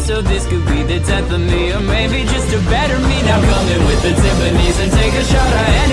so this could be the death of me, or maybe just a better me. Now come in with the Tiffany's and take a shot of